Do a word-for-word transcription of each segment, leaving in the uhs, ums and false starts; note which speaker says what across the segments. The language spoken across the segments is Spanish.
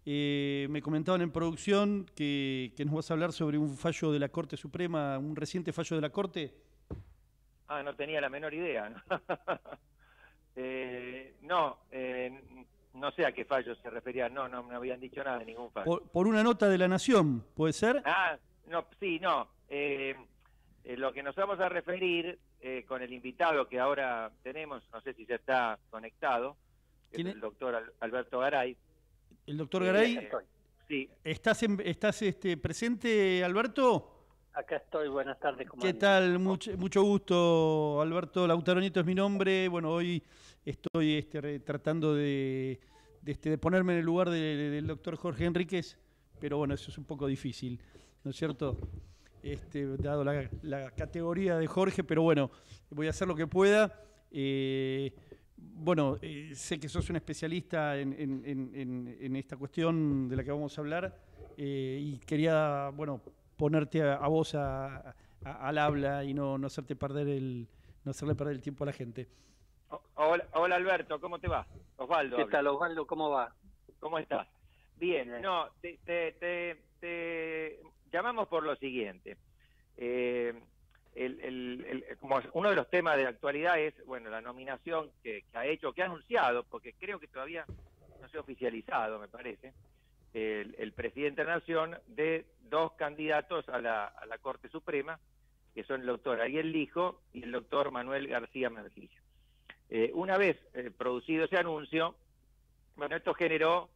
Speaker 1: Eh, me comentaban en producción que, que nos vas a hablar sobre un fallo de la Corte Suprema, un reciente fallo de la Corte.
Speaker 2: Ah, no tenía la menor idea, ¿no? eh, no, eh, no sé a qué fallo se refería, no, no me habían dicho nada de ningún fallo.
Speaker 1: Por, por una nota de La Nación, ¿puede ser?
Speaker 2: Ah, no, sí, no. Eh, eh, lo que nos vamos a referir eh, con el invitado que ahora tenemos, no sé si ya está conectado, que es
Speaker 1: ¿Quién es?
Speaker 2: el doctor Al- Alberto Garay.
Speaker 1: El doctor
Speaker 3: Sí, acá
Speaker 1: Garay.
Speaker 3: estoy.
Speaker 2: Sí,
Speaker 1: ¿Estás, en- estás este, presente, Alberto?
Speaker 3: Acá estoy. Buenas tardes, ¿cómo
Speaker 1: ¿Qué
Speaker 3: andan?
Speaker 1: tal? Mucho, mucho gusto, Alberto Lautaro Nieto es mi nombre. Bueno, hoy estoy este, re- tratando de, de, este, de ponerme en el lugar de- de- del doctor Jorge Enríquez, pero bueno, eso es un poco difícil, ¿no es cierto? Este, dado la, la categoría de Jorge, pero bueno, voy a hacer lo que pueda. Eh, bueno, eh, sé que sos un especialista en, en- en- en- en esta cuestión de la que vamos a hablar, eh, y quería, bueno, ponerte a, a vos a, a- al habla y no, no hacerte perder el, no hacerle perder el tiempo a la gente.
Speaker 2: O- hola, hola Alberto, ¿cómo te va? Osvaldo
Speaker 3: ¿Qué
Speaker 2: habla.
Speaker 3: tal, Osvaldo? ¿Cómo va?
Speaker 2: ¿Cómo estás? Bien,
Speaker 3: Bien.
Speaker 2: no, te, te, te, te llamamos por lo siguiente. Eh, el, el, el, como uno de los temas de la actualidad es, bueno, la nominación que, que ha hecho, que ha anunciado, porque creo que todavía no se ha oficializado, me parece, el, el presidente de la Nación, de dos candidatos a la, a la Corte Suprema, que son el doctor Ariel Lijo y el doctor Manuel García Mercillo. Eh, una vez eh, producido ese anuncio, bueno, esto generó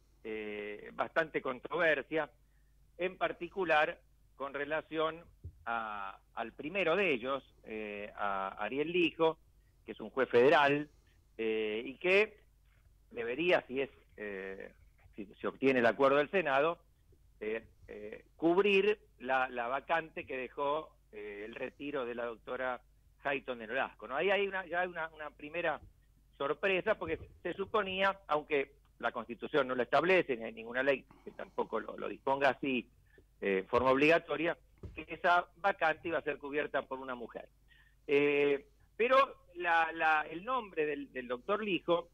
Speaker 2: eh, bastante controversia, en particular con relación a, al primero de ellos, eh, a Ariel Lijo, que es un juez federal, eh, y que debería, si es eh, si se obtiene el acuerdo del Senado, eh, eh, cubrir la, la vacante que dejó eh, el retiro de la doctora Hayton de Nolasco, ¿no? Ahí hay una, ya hay una, una primera sorpresa, porque se suponía, aunque la Constitución no lo establece, ni hay ninguna ley que tampoco lo, lo disponga así de eh, forma obligatoria, que esa vacante iba a ser cubierta por una mujer. Eh, pero la, la, el nombre del, del doctor Lijo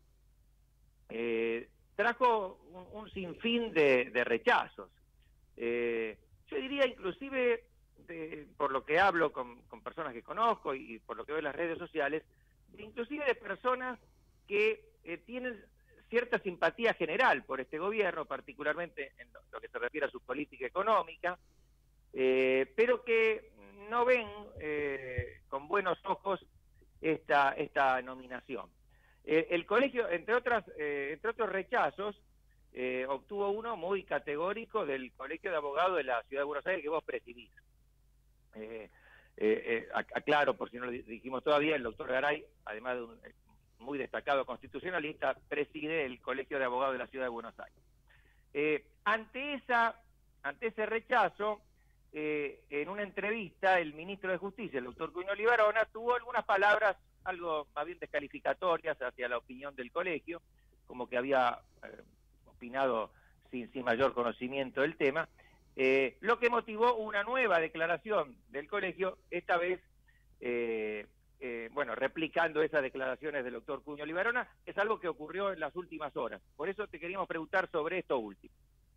Speaker 2: eh, trajo un, un sinfín de, de rechazos. Eh, yo diría inclusive, de, por lo que hablo con, con personas que conozco y, y por lo que veo en las redes sociales, inclusive de personas que eh, tienen cierta simpatía general por este gobierno, particularmente en lo, lo que se refiere a su política económica, eh, pero que no ven eh, con buenos ojos esta, esta nominación. Eh, el colegio, entre otras, eh, entre otros rechazos, eh, obtuvo uno muy categórico del Colegio de Abogados de la Ciudad de Buenos Aires, que vos presidís. Eh, eh, eh, aclaro, por si no lo dijimos todavía, el doctor Garay, además de un muy destacado constitucionalista, preside el Colegio de Abogados de la Ciudad de Buenos Aires. Eh, ante esa, ante ese rechazo, eh, en una entrevista, el ministro de Justicia, el doctor Cuño Libarona, tuvo algunas palabras algo más bien descalificatorias hacia la opinión del colegio, como que había eh, opinado sin, sin mayor conocimiento del tema, eh, lo que motivó una nueva declaración del colegio, esta vez, eh, eh, bueno, replicando esas declaraciones del doctor Cuño Libarona, es algo que ocurrió en las últimas horas. Por eso te queríamos preguntar sobre esto último.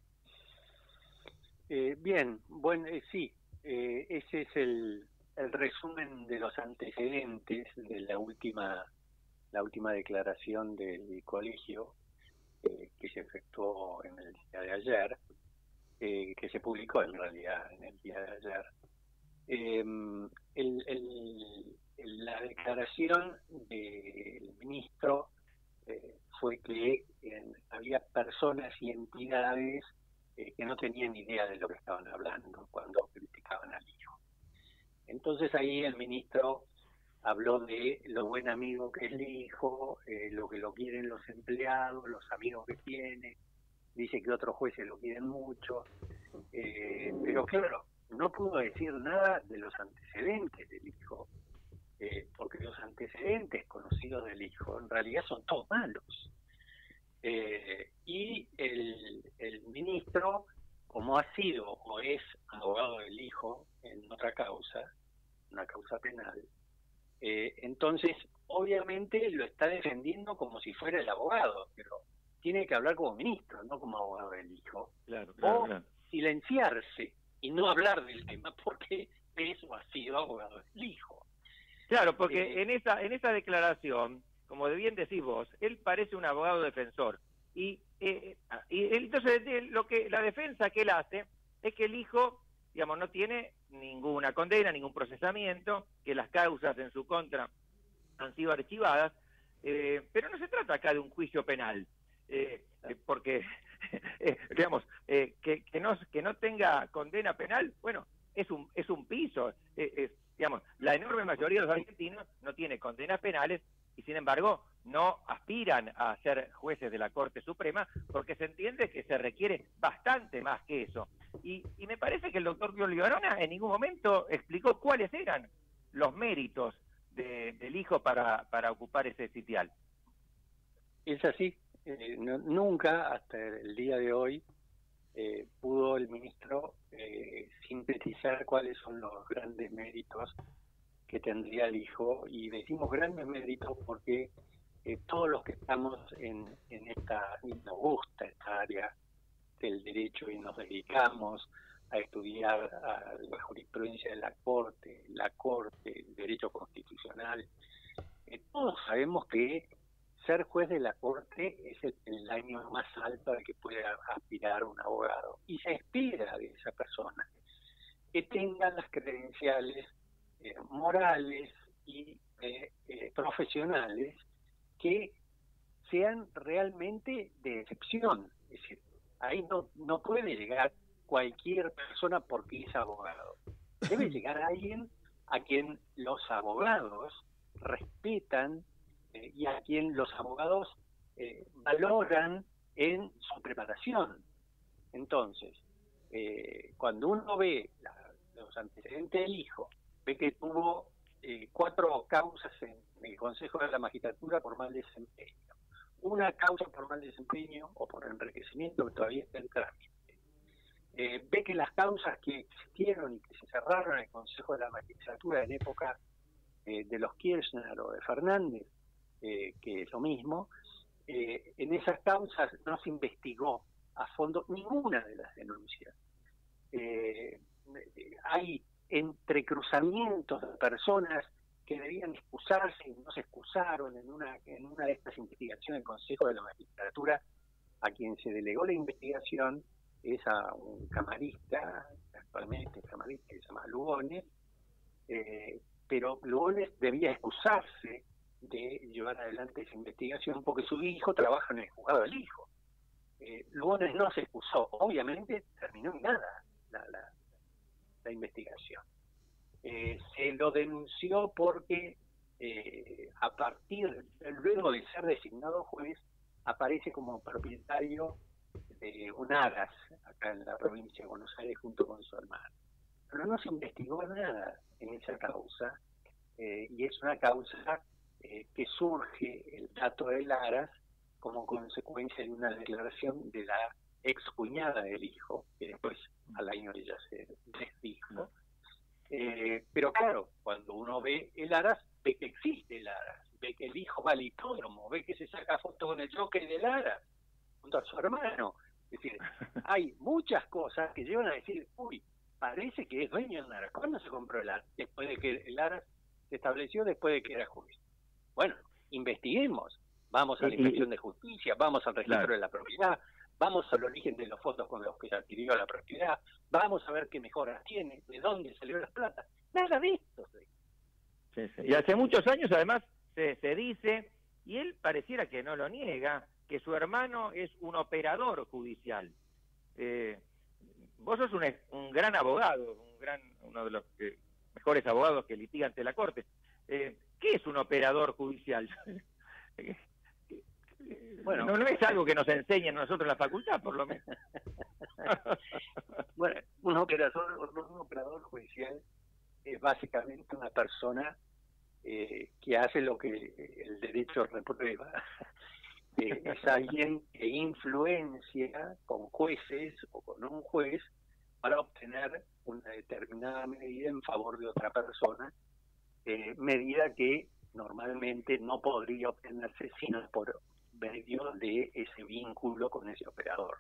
Speaker 3: Eh, bien, bueno, eh, sí, eh, ese es el, el resumen de los antecedentes de la última, la última declaración del colegio eh, que se efectuó en el día de ayer, eh, que se publicó en realidad en el día de ayer. Eh, el, el, la declaración del ministro eh, fue que eh, había personas y entidades eh, que no tenían idea de lo que estaban hablando cuando criticaban al hijo. Entonces ahí el ministro habló de lo buen amigo que es el hijo, eh, lo que lo quieren los empleados, los amigos que tiene, dice que otros jueces lo quieren mucho, eh, pero claro, no pudo decir nada de los antecedentes del hijo, eh, porque los antecedentes conocidos del hijo en realidad son todos malos. Eh, y el, el ministro, como ha sido o es abogado del hijo en otra causa, una causa penal, eh, entonces obviamente lo está defendiendo como si fuera el abogado, pero tiene que hablar como ministro, no como abogado del hijo.
Speaker 2: Claro, claro,
Speaker 3: O
Speaker 2: claro.
Speaker 3: silenciarse y no hablar del tema porque eso ha sido abogado del hijo.
Speaker 2: Claro, porque
Speaker 3: Eh,
Speaker 2: en esa en esa declaración, como bien decís vos, él parece un abogado defensor y, eh, y entonces lo que la defensa que él hace es que el hijo, digamos, no tiene ninguna condena, ningún procesamiento, que las causas en su contra han sido archivadas, eh, pero no se trata acá de un juicio penal, eh, eh, porque eh, digamos eh, que, que no que no tenga condena penal, bueno, es un es un piso, eh, es, digamos, la enorme mayoría de los argentinos no tiene condenas penales y sin embargo no aspiran a ser jueces de la Corte Suprema porque se entiende que se requiere bastante más que eso. Y, y me parece que el doctor Giulio Arona en ningún momento explicó cuáles eran los méritos de, del hijo para, para ocupar ese sitial.
Speaker 3: Es así, eh, no, nunca hasta el día de hoy eh, pudo el ministro eh, sintetizar cuáles son los grandes méritos que tendría el hijo, y decimos grandes méritos porque eh, todos los que estamos en, en esta, y nos gusta esta área del derecho y nos dedicamos a estudiar a la jurisprudencia de la Corte, la Corte, el derecho constitucional, eh, todos sabemos que ser juez de la Corte es el, el año más alto al que puede aspirar un abogado, y se espera de esa persona que tenga las credenciales eh, morales y eh, eh, profesionales que sean realmente de excepción. Es decir, ahí no, no puede llegar cualquier persona porque es abogado. Debe llegar alguien a quien los abogados respetan eh, y a quien los abogados eh, valoran en su preparación. Entonces, eh, cuando uno ve la, los antecedentes del hijo, ve que tuvo eh, cuatro causas en el Consejo de la Magistratura por mal desempeño, una causa por mal desempeño o por enriquecimiento que todavía está en trámite, eh, ve que las causas que existieron y que se cerraron en el Consejo de la Magistratura en época eh, de los Kirchner o de Fernández, eh, que es lo mismo, eh, en esas causas no se investigó a fondo ninguna de las denuncias. Eh, hay entrecruzamientos de personas que debían excusarse y no se excusaron en una en una de estas investigaciones del Consejo de la Magistratura. A quien se delegó la investigación es a un camarista, actualmente camarista, que se llama Lugones, eh, pero Lugones debía excusarse de llevar adelante esa investigación porque su hijo trabaja en el juzgado del hijo. Eh, Lugones no se excusó, obviamente terminó en nada la, la, la investigación. Eh, se lo denunció porque eh, a partir, luego de ser designado juez, aparece como propietario de un aras acá en la provincia de Buenos Aires junto con su hermano. Pero no se investigó nada en esa causa, eh, y es una causa eh, que surge el dato del aras como consecuencia de una declaración de la ex cuñada del hijo, que después al año ella se desdijo. Eh, pero claro, cuando uno ve el aras, ve que existe el aras, ve que el hijo va al hipódromo, ve que se saca fotos con el jockey del aras junto a su hermano. Es decir, hay muchas cosas que llevan a decir, uy, parece que es dueño del aras. ¿Cuándo se compró el aras? Después de que el aras se estableció, después de que era juez. Bueno, investiguemos, vamos a la inspección de justicia, vamos al registro claro. de la propiedad, vamos al origen de los fondos con los que se adquirió la propiedad, vamos a ver qué mejoras tiene, de dónde salió las plata. Nada de esto.
Speaker 2: Sí, sí. Y hace muchos años, además, se, se dice, y él pareciera que no lo niega, que su hermano es un operador judicial. Eh, vos sos un, un gran abogado, un gran uno de los eh, mejores abogados que litiga ante la Corte. Eh, ¿Qué es un operador judicial? Bueno, no, no es algo que nos enseñen nosotros en la facultad, por lo menos.
Speaker 3: Bueno, un operador, un operador judicial es básicamente una persona eh, que hace lo que el derecho reprueba. Eh, es alguien que influencia con jueces o con un juez para obtener una determinada medida en favor de otra persona, eh, medida que normalmente no podría obtenerse sino por medio de ese vínculo con ese operador.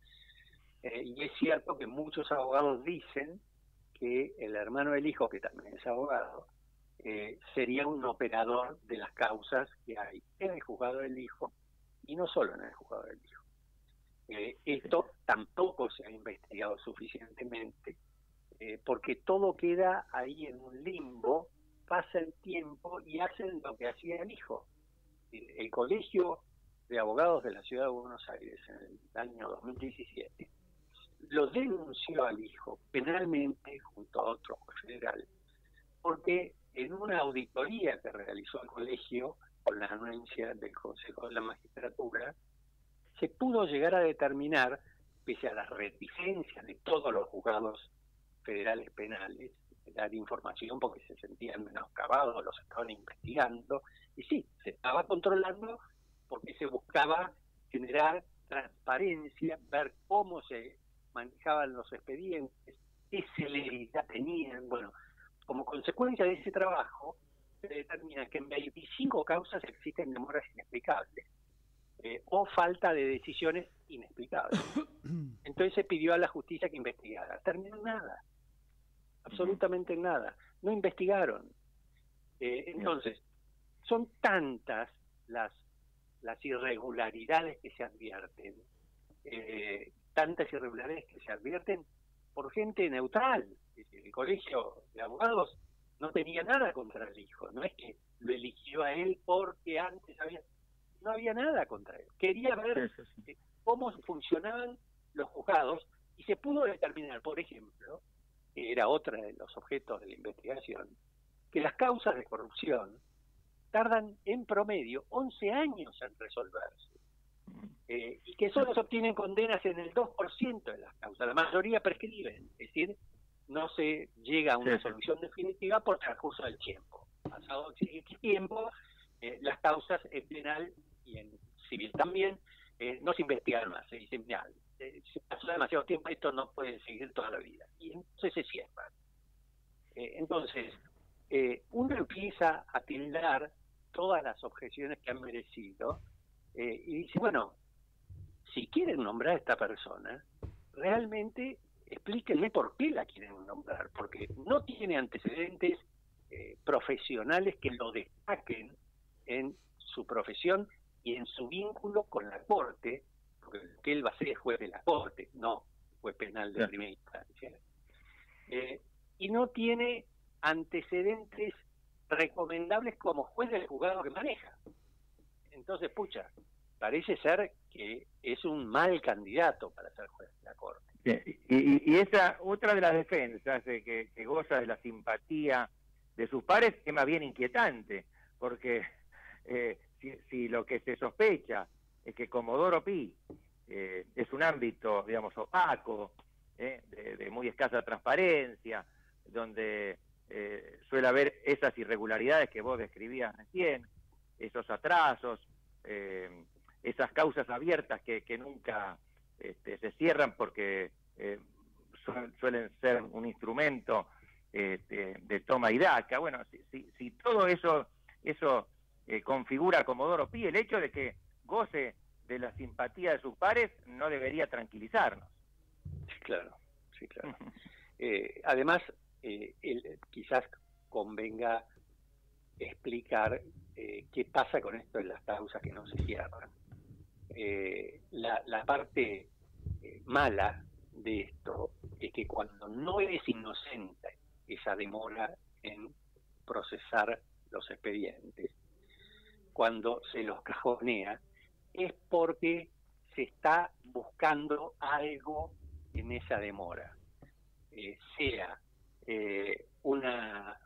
Speaker 3: Eh, y es cierto que muchos abogados dicen que el hermano del hijo, que también es abogado, eh, sería un operador de las causas que hay en el juzgado del hijo y no solo en el juzgado del hijo. Eh, esto tampoco se ha investigado suficientemente eh, porque todo queda ahí en un limbo, pasa el tiempo y hacen lo que hacía el hijo. El, el Colegio de Abogados de la Ciudad de Buenos Aires en el año dos mil diecisiete lo denunció al hijo penalmente junto a otro juez federal, porque en una auditoría que realizó el colegio con la anuencia del Consejo de la Magistratura, se pudo llegar a determinar, pese a las reticencias de todos los juzgados federales penales, de dar información porque se sentían menoscabados, los estaban investigando, y sí, se estaba controlando porque se buscaba generar transparencia, ver cómo se manejaban los expedientes, qué celeridad tenían. Bueno, como consecuencia de ese trabajo, se determina que en veinticinco causas existen demoras inexplicables eh, o falta de decisiones inexplicables. Entonces se pidió a la justicia que investigara. Terminó nada, absolutamente nada. No investigaron. Eh, entonces, son tantas las, las irregularidades que se advierten, eh, tantas irregularidades que se advierten por gente neutral. El Colegio de Abogados no tenía nada contra el hijo, no es que lo eligió a él porque antes había, no había nada contra él. Quería ver sí, sí, sí. cómo funcionaban los juzgados y se pudo determinar, por ejemplo, que era otra de los objetos de la investigación, que las causas de corrupción tardan en promedio once años en resolverse. Eh, y que solo se obtienen condenas en el dos por ciento de las causas, la mayoría prescriben, es decir, no se llega a una sí, solución sí. definitiva por transcurso del tiempo. Pasado el tiempo, eh, las causas en penal y en civil también eh, no se investigan más, se dicen, ya, eh, se pasó demasiado tiempo, esto no puede seguir toda la vida, y entonces se cierran. Eh, entonces, eh, uno empieza a tildar todas las objeciones que han merecido, eh, y dice, bueno, si quieren nombrar a esta persona, realmente explíquenme por qué la quieren nombrar, porque no tiene antecedentes eh, profesionales que lo destaquen en su profesión y en su vínculo con la Corte, porque que él va a ser es juez de la Corte, no juez penal de primera instancia, eh, y no tiene antecedentes recomendables como juez del juzgado que maneja. Entonces, pucha, parece ser que es un mal candidato para ser juez de la Corte.
Speaker 4: Sí, y, y esa otra de las defensas de que, que goza de la simpatía de sus pares es más bien inquietante, porque eh, si, si lo que se sospecha es que Comodoro Pi eh, es un ámbito, digamos, opaco, eh, de, de muy escasa transparencia, donde eh, suele haber esas irregularidades que vos describías recién, esos atrasos, eh, esas causas abiertas que, que nunca este, se cierran porque eh, su, suelen ser un instrumento este, de toma y daca. Bueno, si, si, si todo eso eso eh, configura a Comodoro Pi, el hecho de que goce de la simpatía de sus pares no debería tranquilizarnos.
Speaker 3: Sí, claro, sí, claro. eh, además, eh, el, quizás convenga explicar eh, qué pasa con esto en las causas que no se cierran. Eh, la, la parte eh, mala de esto es que cuando no es inocente esa demora en procesar los expedientes, cuando se los cajonea, es porque se está buscando algo en esa demora, eh, sea eh, una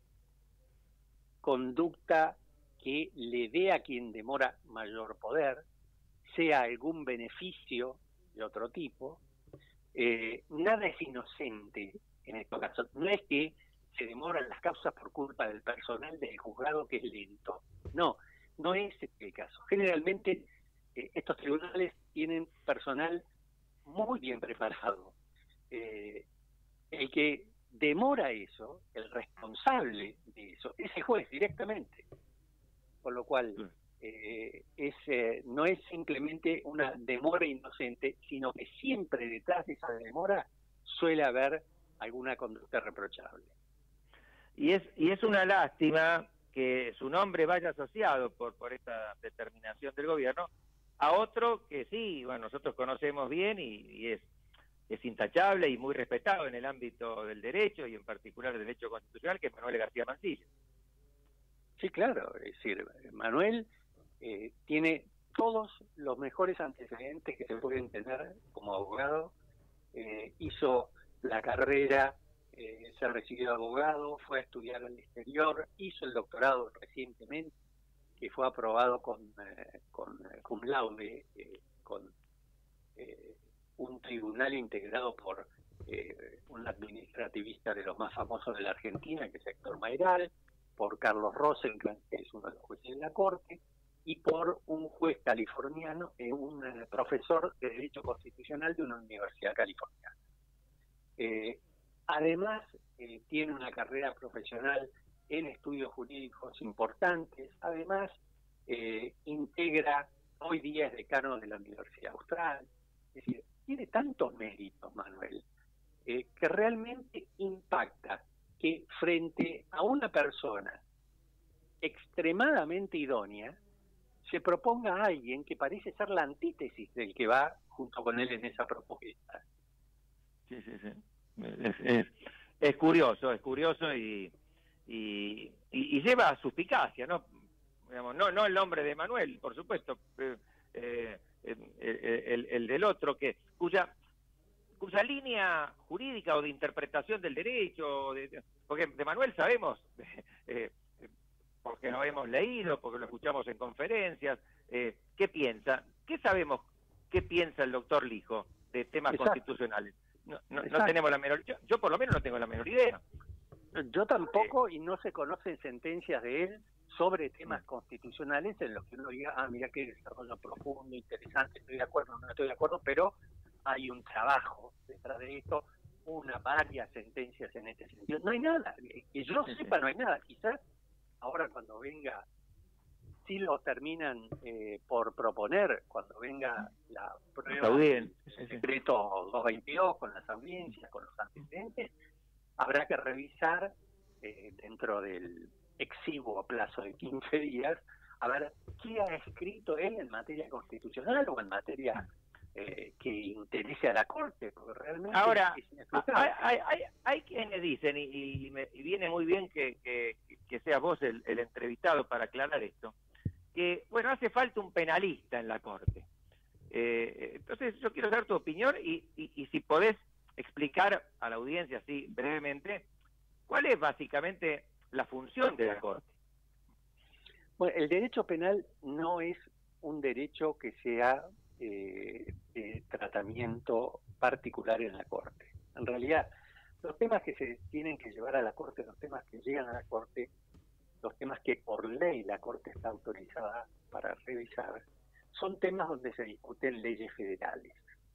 Speaker 3: conducta que le dé a quien demora mayor poder, sea algún beneficio de otro tipo. Eh, nada es inocente en estos casos. No es que se demoran las causas por culpa del personal del juzgado que es lento. No, no es este el caso. Generalmente eh, estos tribunales tienen personal muy bien preparado. Eh, el que demora eso, el responsable de eso, es el juez directamente. Con lo cual, eh, es, eh, no es simplemente una demora inocente, sino que siempre detrás de esa demora suele haber alguna conducta reprochable.
Speaker 2: Y es, y es una lástima que su nombre vaya asociado por, por esta determinación del gobierno a otro que sí, bueno, nosotros conocemos bien y, y es, es intachable y muy respetado en el ámbito del derecho y en particular del derecho constitucional, que es Manuel García Mansilla.
Speaker 3: Sí, claro, es decir, Manuel eh, tiene todos los mejores antecedentes que se pueden tener como abogado, eh, hizo la carrera, eh, se recibió de abogado, fue a estudiar al exterior, hizo el doctorado recientemente, que fue aprobado con, eh, con eh, cum laude, eh, con eh, un tribunal integrado por eh, un administrativista de los más famosos de la Argentina, que es Héctor Mayral, por Carlos Rosenkrantz, que es uno de los jueces de la Corte, y por un juez californiano, eh, un eh, profesor de Derecho Constitucional de una universidad californiana. Eh, además, eh, tiene una carrera profesional en estudios jurídicos importantes. Además, eh, integra, hoy día es decano de la Universidad Austral. Es decir, tiene tantos méritos, Manuel, eh, que realmente impacta que frente a una persona extremadamente idónea, se proponga a alguien que parece ser la antítesis del que va junto con él en esa propuesta.
Speaker 2: Sí, sí, sí. Es, es, es curioso, es curioso y, y, y, y lleva suspicacia, ¿no? Digamos, no, no el nombre de Manuel, por supuesto, eh, eh, el, el, el del otro, que cuya cuya línea jurídica o de interpretación del derecho, de, porque de Manuel sabemos, eh, porque lo hemos leído, porque lo escuchamos en conferencias, eh, ¿qué piensa? ¿Qué sabemos qué piensa el doctor Lijo de temas Exacto. constitucionales? No, no, no tenemos la menor, yo, yo por lo menos no tengo la menor idea.
Speaker 3: Yo tampoco, y no se conocen sentencias de él sobre temas constitucionales en los que uno diga, ah, mira qué desarrollo profundo, interesante, estoy de acuerdo, no estoy de acuerdo, pero hay un trabajo detrás de esto, una, varias sentencias en este sentido. No hay nada, que yo sepa no hay nada. Quizás ahora cuando venga, si lo terminan eh, por proponer, cuando venga la prueba del decreto doscientos veintidós con las audiencias, con los antecedentes, habrá que revisar eh, dentro del exiguo plazo de quince días, a ver qué ha escrito él en materia constitucional o en materia eh, que interese a la Corte, porque realmente
Speaker 2: ahora
Speaker 3: es
Speaker 2: hay, hay, hay, hay quienes dicen, y, y, me, y viene muy bien que, que, que seas vos el, el entrevistado para aclarar esto, que bueno, hace falta un penalista en la Corte. Eh, entonces yo quiero saber tu opinión y, y, y si podés explicar a la audiencia así brevemente cuál es básicamente la función de la Corte.
Speaker 3: Bueno, el derecho penal no es un derecho que sea eh, de tratamiento particular en la Corte. En realidad, los temas que se tienen que llevar a la Corte, los temas que llegan a la Corte, los temas que por ley la Corte está autorizada para revisar, son temas donde se discuten leyes federales.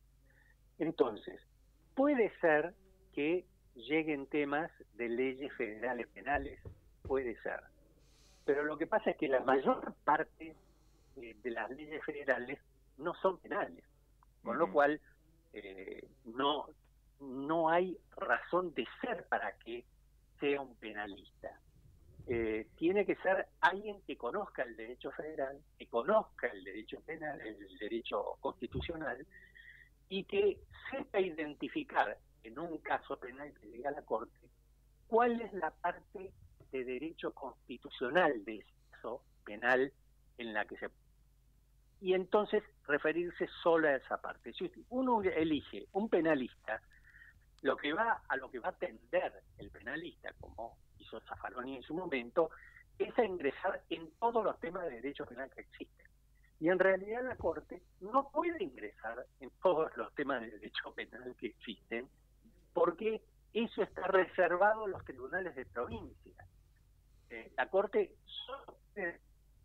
Speaker 3: Entonces, puede ser que lleguen temas de leyes federales penales, puede ser. Pero lo que pasa es que la mayor parte eh, de las leyes federales no son penales, con lo cual eh, no, no hay razón de ser para que sea un penalista. Eh, tiene que ser alguien que conozca el derecho federal, que conozca el derecho penal, el derecho constitucional, y que sepa identificar en un caso penal que llegue a la Corte cuál es la parte de derecho constitucional de eso penal en la que se... Y entonces referirse solo a esa parte. Si uno elige un penalista, lo que va a lo que va a tender el penalista, como hizo Zaffaroni en su momento, es a ingresar en todos los temas de derecho penal que existen. Y en realidad la Corte no puede ingresar en todos los temas de derecho penal que existen, porque eso está reservado a los tribunales de provincia. Eh, la Corte solo puede...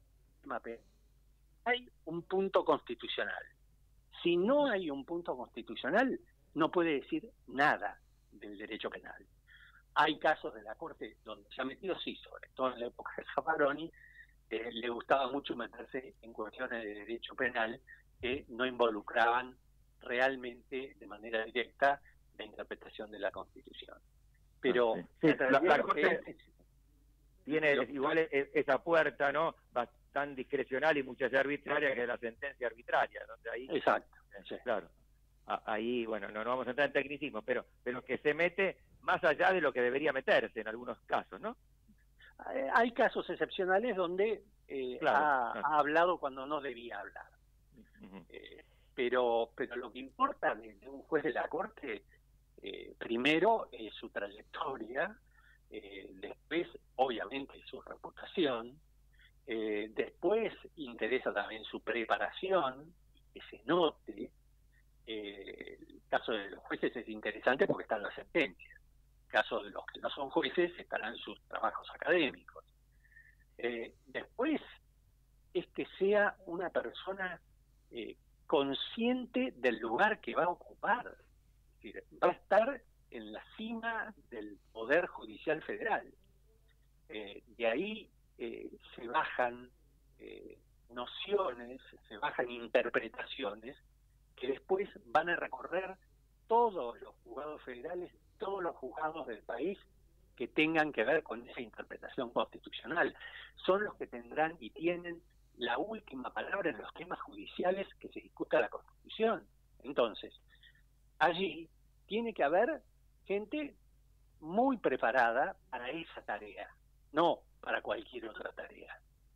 Speaker 3: Hay un punto constitucional. Si no hay un punto constitucional, no puede decir nada del derecho penal. Hay casos de la Corte donde se ha metido, sí, sobre todo en la época de Zaffaroni, eh, le gustaba mucho meterse en cuestiones de derecho penal que no involucraban realmente de manera directa la interpretación de la Constitución. Pero
Speaker 2: sí, sí, la, la Corte
Speaker 3: es,
Speaker 2: tiene
Speaker 3: lo,
Speaker 2: igual es, esa puerta, ¿no?, tan discrecional y muchas veces arbitraria, que es la sentencia arbitraria, donde ahí,
Speaker 3: exacto,
Speaker 2: eh,
Speaker 3: sí.
Speaker 2: claro, a, ahí, bueno, no, no vamos a entrar en tecnicismo, pero, pero que se mete más allá de lo que debería meterse en algunos casos, ¿no?
Speaker 3: Hay casos excepcionales donde eh,
Speaker 2: claro,
Speaker 3: ha,
Speaker 2: claro.
Speaker 3: ha hablado cuando no debía hablar.
Speaker 2: Uh-huh.
Speaker 3: Eh, pero, pero lo que importa de, de un juez de la Corte, eh, primero es su trayectoria, eh, después obviamente su reputación, eh, después interesa también su preparación, que se note. Eh, el caso de los jueces es interesante porque están las sentencias. En el caso de los que no son jueces estarán sus trabajos académicos. Eh, después es que sea una persona eh, consciente del lugar que va a ocupar. Es decir, va a estar en la cima del Poder Judicial Federal. Eh, de ahí eh, se bajan eh, nociones, se bajan interpretaciones que después van a recorrer todos los juzgados federales, todos los juzgados del país que tengan que ver con esa interpretación constitucional. Son los que tendrán y tienen la última palabra en los temas judiciales que se discuta la Constitución. Entonces, allí tiene que haber gente muy preparada para esa tarea, no para cualquier otra tarea.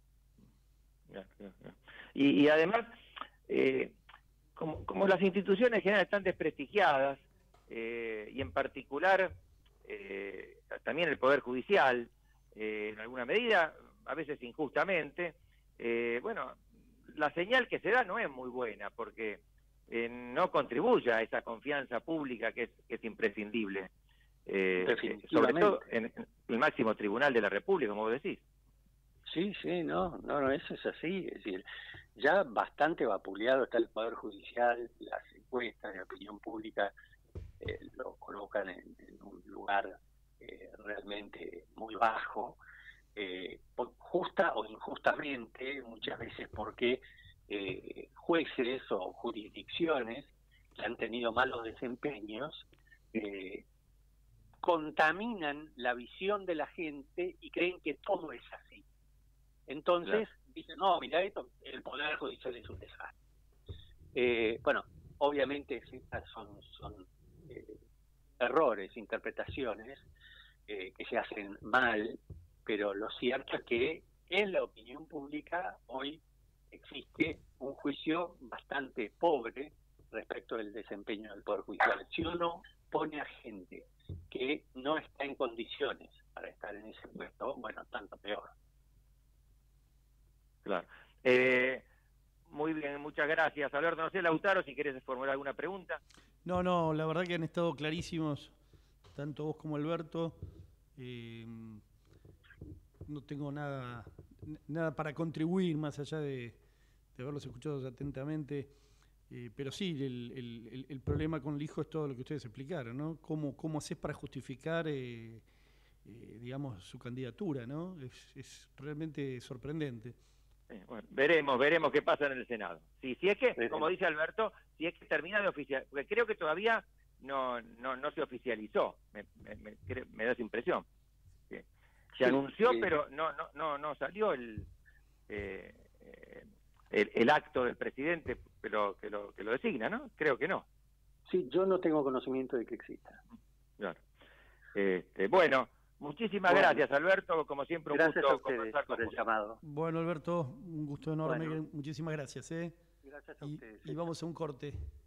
Speaker 2: Y, y además, eh, como, como las instituciones en general están desprestigiadas, eh, y en particular eh, también el Poder Judicial, eh, en alguna medida, a veces injustamente, eh, bueno, la señal que se da no es muy buena, porque eh, no contribuye a esa confianza pública que es, que es imprescindible, eh, sobre todo en, en el máximo tribunal de la República, como vos decís.
Speaker 3: Sí, sí, no, no, no, eso es así, es decir, ya bastante vapuleado está el Poder Judicial, las encuestas de opinión pública eh, lo colocan en, en un lugar eh, realmente muy bajo, eh, justa o injustamente, muchas veces porque eh, jueces o jurisdicciones que han tenido malos desempeños eh, contaminan la visión de la gente y creen que todo es así. Entonces, claro, dicen, no, mira, esto, el Poder Judicial es un desastre. Eh, bueno, obviamente estas son, son eh, errores, interpretaciones eh, que se hacen mal, pero lo cierto es que en la opinión pública hoy existe un juicio bastante pobre respecto del desempeño del Poder Judicial. Si uno pone a gente que no está en condiciones para estar en ese puesto, bueno, tanto peor.
Speaker 2: Claro. Eh, muy bien, muchas gracias, Alberto. No sé, Lautaro, si querés formular alguna pregunta.
Speaker 1: No, no, la verdad que han estado clarísimos, tanto vos como Alberto. Eh, no tengo nada, nada para contribuir más allá de, de haberlos escuchado atentamente. Eh, pero sí, el, el, el problema con el hijo es todo lo que ustedes explicaron, ¿no? ¿Cómo, cómo haces para justificar, eh, eh, digamos, su candidatura, ¿no? Es, es realmente sorprendente.
Speaker 2: Bueno, veremos, veremos qué pasa en el Senado. Sí, si es que, como dice Alberto, si es que termina de oficial, porque creo que todavía no no, no se oficializó, me, me, me, me da esa impresión. Sí. Se sí, anunció, sí, pero no no no no salió el, eh, el el acto del presidente, pero que lo que lo designa, ¿no? Creo que no.
Speaker 3: Sí, yo no tengo conocimiento de que exista.
Speaker 2: Claro. Este, bueno. Muchísimas bueno, gracias, Alberto. Como siempre, un
Speaker 3: gracias
Speaker 2: gusto
Speaker 3: a ustedes
Speaker 2: conversar con
Speaker 3: por el
Speaker 2: vos.
Speaker 3: llamado.
Speaker 1: Bueno, Alberto, un gusto enorme.
Speaker 3: Bueno,
Speaker 1: muchísimas gracias. ¿eh?
Speaker 3: Gracias a
Speaker 1: y,
Speaker 3: ustedes.
Speaker 1: Y vamos a un corte.